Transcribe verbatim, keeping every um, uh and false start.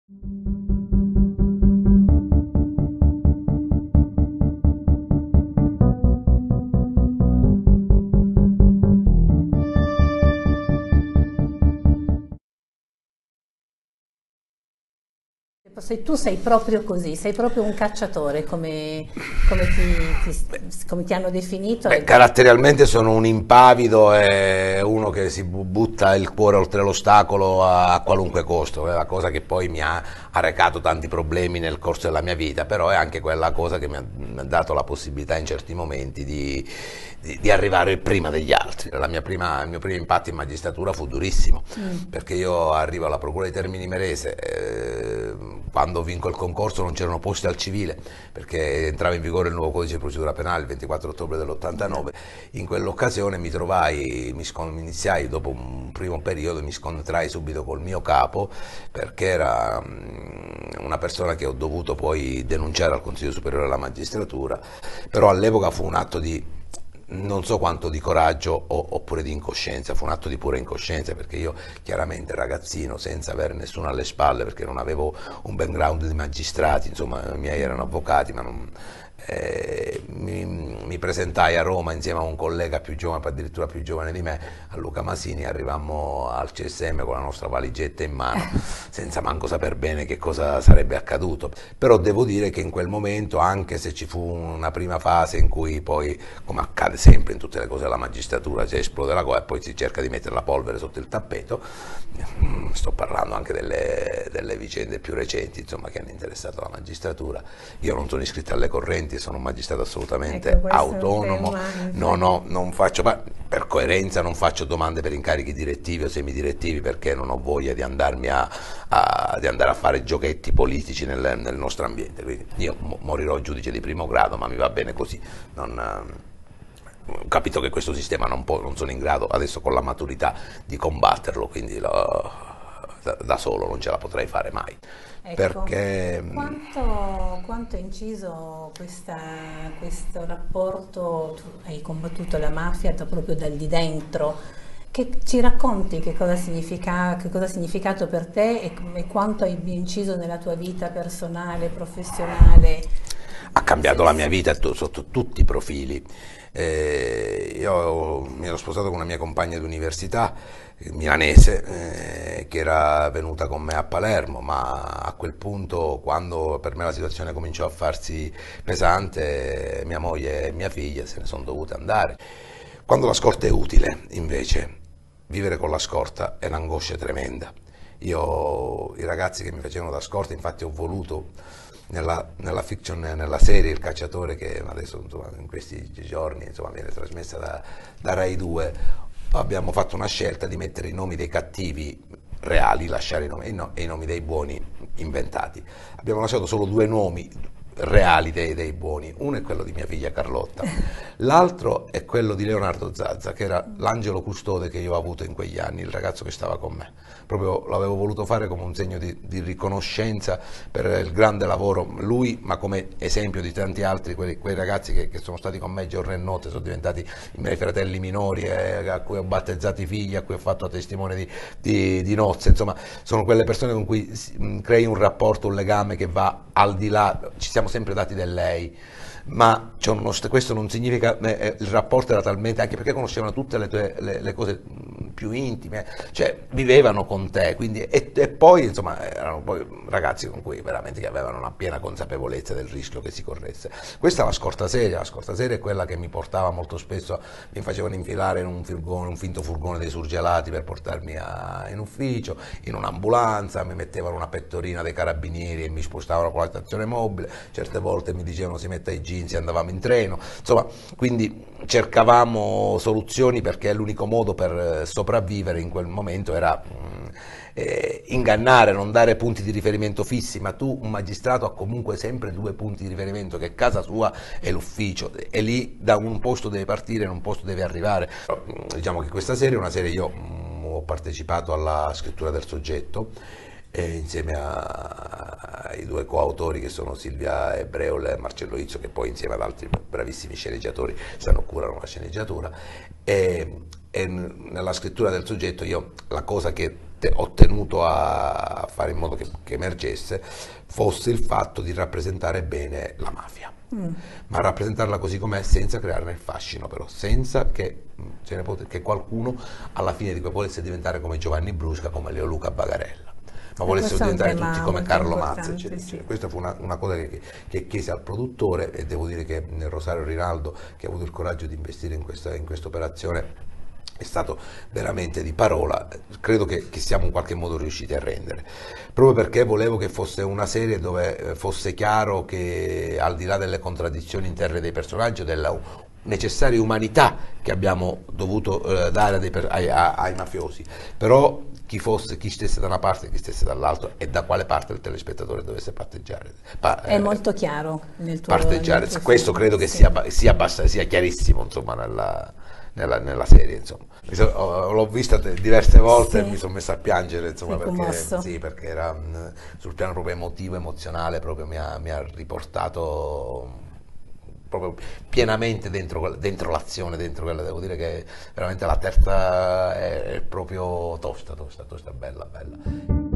Se tu sei proprio così, sei proprio un cacciatore come, come ti, ti- come ti hanno definito. Beh, e- caratterialmente sono un impavido e uno che si bu- butta il cuore oltre l'ostacolo a, a qualunque costo, è la cosa che poi mi ha arrecato tanti problemi nel corso della mia vita, però è anche quella cosa che mi ha, mi ha dato la possibilità in certi momenti di, di- di arrivare prima degli altri. La mia prima- il mio primo impatto in magistratura fu durissimo, Mm. perché io arrivo alla Procura di Termini Imerese, eh, quando vinco il concorso non c'erano posti al civile, perché entrava in vigore il nuovo codice di procedura penale il ventiquattro ottobre dell'ottantanove. In quell'occasione mi trovai, mi, scon- mi iniziai dopo un primo periodo, mi scontrai subito col mio capo, perché era mm, una persona che ho dovuto poi denunciare al Consiglio Superiore della Magistratura, però all'epoca fu un atto di non so quanto di coraggio o- oppure di incoscienza, fu un atto di pura incoscienza, perché io chiaramente ragazzino, senza avere nessuno alle spalle, perché non avevo un background di magistrati, insomma i miei erano avvocati, ma non, eh, mi, mi presentai a Roma insieme a un collega più giovane, addirittura più giovane di me, a Luca Masini, arrivammo al C S M con la nostra valigetta in mano, senza manco saper bene che cosa sarebbe accaduto. Però devo dire che in quel momento, anche se ci fu una prima fase in cui poi, come accade sempre in tutte le cose della magistratura, si esplode la cosa e poi si cerca di mettere la polvere sotto il tappeto, sto parlando anche delle, delle vicende più recenti, insomma, che hanno interessato la magistratura. Io non sono iscritto alle correnti, sono un magistrato assolutamente Ecco, questo è un autonomo, tema, non, infatti. ho, non faccio, per coerenza non faccio domande per incarichi direttivi o semidirettivi, perché non ho voglia di andarmi a, a, di andare a fare giochetti politici nel, nel nostro ambiente. Quindi io morirò giudice di primo grado, ma mi va bene così. Non, ho capito che questo sistema non, può, non sono in grado adesso con la maturità di combatterlo, quindi lo, da, da solo non ce la potrei fare mai. Ecco, Perché quanto, quanto ha inciso questa- questo rapporto, tu hai combattuto la mafia da- proprio dal di dentro, che ci racconti che cosa significa, che cosa ha significato per te e, e quanto hai inciso nella tua vita personale, professionale? ha Se- cambiato la mia se- vita sotto tutti i profili. Eh, io mi ero sposato con una mia compagna di università eh, milanese, eh, che era venuta con me a Palermo, ma a quel punto, quando per me la situazione cominciò a farsi pesante, mia moglie e mia figlia se ne sono dovute andare. Quando la scorta è utile, invece, vivere con la scorta è un'angoscia tremenda. Io, i ragazzi che mi facevano da scorta, infatti ho voluto nella, nella fiction, nella serie Il cacciatore, che adesso insomma, in questi giorni insomma, viene trasmessa da, da Rai due, abbiamo fatto una scelta di mettere i nomi dei cattivi reali, lasciare i nomi, e no, i nomi dei buoni inventati. Abbiamo lasciato solo due nomi reali dei, dei buoni, uno è quello di mia figlia Carlotta, l'altro è quello di Leonardo Zazza, che era l'angelo custode che io ho avuto in quegli anni, il ragazzo che stava con me. Proprio l'avevo voluto fare come un segno di, di riconoscenza per il grande lavoro, lui, ma come esempio di tanti altri, quei, quei ragazzi che, che sono stati con me giorno e notte, sono diventati i miei fratelli minori, eh, a cui ho battezzato i figli, a cui ho fatto testimone di, di, di nozze, insomma, sono quelle persone con cui mh, crei un rapporto, un legame che va al di là, ci siamo sempre dati del lei, ma questo non significa, eh, il rapporto era talmente, anche perché conoscevano tutte le tue le, le cose più intime, cioè vivevano con te, quindi, e, e poi insomma erano poi ragazzi con cui veramente che avevano una piena consapevolezza del rischio che si corresse. Questa è la scorta seria, la scorta seria è quella che mi portava molto spesso, mi facevano infilare in un, furgone, un finto furgone dei surgelati per portarmi a, in ufficio, in un'ambulanza, mi mettevano una pettorina dei carabinieri e mi spostavano con la stazione mobile, certe volte mi dicevano si metta i jeans e andavamo in treno, insomma, quindi cercavamo soluzioni, perché l'unico modo per sopravvivere in quel momento era mh, eh, ingannare, non dare punti di riferimento fissi, ma tu, un magistrato, ha comunque sempre due punti di riferimento, che casa sua e l'ufficio, e lì da un posto deve partire, in un posto deve arrivare. Diciamo che questa serie è una serie, io mh, ho partecipato alla scrittura del soggetto, e insieme a, ai due coautori che sono Silvia Ebreol e Marcello Izzo, che poi insieme ad altri bravissimi sceneggiatori se ne occupano la sceneggiatura, e, e nella scrittura del soggetto io la cosa che te- ho tenuto a fare in modo che, che emergesse fosse il fatto di rappresentare bene la mafia, Mm. ma rappresentarla così com'è senza crearne il fascino, però senza che, mh, ce ne pot- che qualcuno alla fine di poi volesse diventare come Giovanni Brusca, come Leo Luca Bagarella, ma E volessero questo è un diventare tutti tema come molto Carlo Mazza, importante, eccetera, sì. eccetera. Questa fu una, una cosa che, che chiese al produttore, e devo dire che mh, Rosario Rinaldo, che ha avuto il coraggio di investire in questa in questa operazione, è stato veramente di parola, credo che, che siamo in qualche modo riusciti a rendere, proprio perché volevo che fosse una serie dove eh, fosse chiaro che al di là delle contraddizioni interne dei personaggi, della u- necessaria umanità che abbiamo dovuto eh, dare dei per- ai, a- ai mafiosi, però chi fosse, chi stesse da una parte e chi stesse dall'altra e da quale parte il telespettatore dovesse parteggiare. Pa- È eh, molto chiaro nel tuo, nel parteggiare. tuo Questo film, credo che sì. sia, abba- sia, abbast- sia chiarissimo, insomma, nella, nella- nella serie, insomma. Mi so- ho- l'ho vista te- diverse volte e mi Sì, sono messo a piangere, insomma, sei perché, commosso. sì, perché era mh, sul piano proprio emotivo, emozionale, proprio mi ha, mi ha riportato proprio pienamente dentro, quel- dentro l'azione, dentro quella, devo dire che veramente la terza è, è proprio tosta, tosta, tosta, bella, bella.